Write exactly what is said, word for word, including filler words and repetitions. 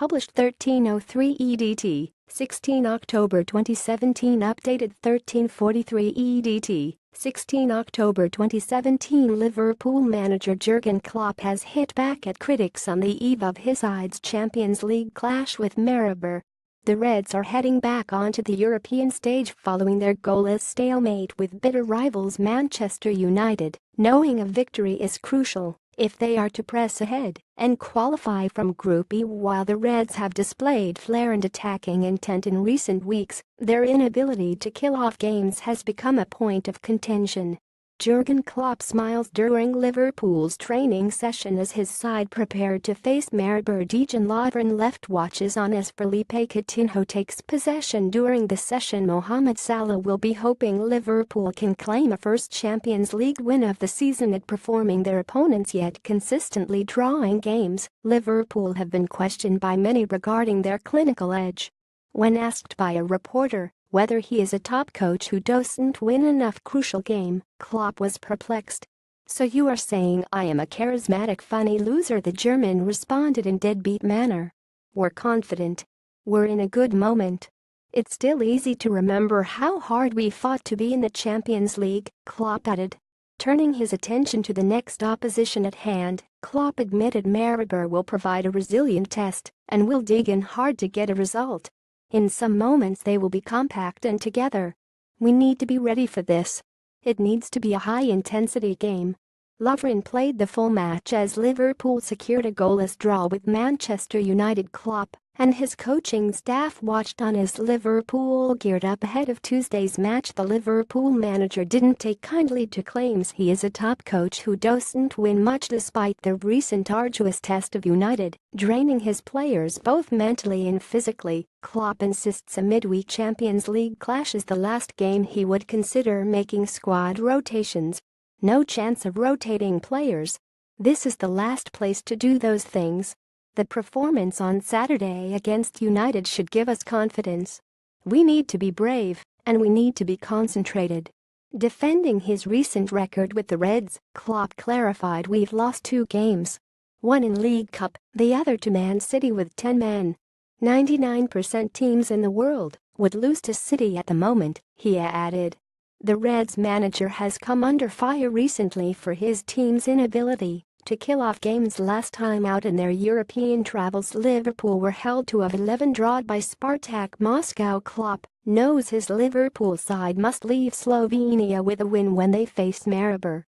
published thirteen oh three E D T, sixteen October twenty seventeen updated thirteen forty-three E D T, sixteen October twenty seventeen Liverpool manager Jurgen Klopp has hit back at critics on the eve of his side's Champions League clash with Maribor. The Reds are heading back onto the European stage following their goalless stalemate with bitter rivals Manchester United, knowing a victory is crucial if they are to press ahead and qualify from Group E. While the Reds have displayed flair and attacking intent in recent weeks, their inability to kill off games has become a point of contention. Jurgen Klopp smiles during Liverpool's training session as his side prepared to face Maribor. Dejan Lovren left watches on as Felipe Coutinho takes possession during the session. Mohamed Salah will be hoping Liverpool can claim a first Champions League win of the season at performing their opponents yet consistently drawing games. Liverpool have been questioned by many regarding their clinical edge. When asked by a reporter whether he is a top coach who doesn't win enough crucial game, Klopp was perplexed. "So you are saying I am a charismatic funny loser?" the German responded in deadbeat manner. "We're confident. We're in a good moment. It's still easy to remember how hard we fought to be in the Champions League," Klopp added. Turning his attention to the next opposition at hand, Klopp admitted Maribor will provide a resilient test and will dig in hard to get a result. "In some moments they will be compact and together. We need to be ready for this. It needs to be a high-intensity game." Lovren played the full match as Liverpool secured a goalless draw with Manchester United. Klopp and his coaching staff watched on as Liverpool geared up ahead of Tuesday's match. The Liverpool manager didn't take kindly to claims he is a top coach who doesn't win much despite the recent arduous test of United, draining his players both mentally and physically. Klopp insists a midweek Champions League clash is the last game he would consider making squad rotations. "No chance of rotating players. This is the last place to do those things. The performance on Saturday against United should give us confidence. We need to be brave, and we need to be concentrated." Defending his recent record with the Reds, Klopp clarified, "We've lost two games. One in League Cup, the other to Man City with ten men. ninety-nine percent teams in the world would lose to City at the moment," he added. The Reds manager has come under fire recently for his team's inability to kill off games. Last time out in their European travels, Liverpool were held to a eleven draw by Spartak Moscow. Klopp knows his Liverpool side must leave Slovenia with a win when they face Maribor.